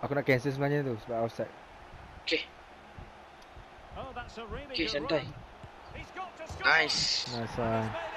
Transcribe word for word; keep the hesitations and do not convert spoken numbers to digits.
Aku nak cancel sebenarnya tu sebab outside. Okay. Okay, santai. Nice. Nice one.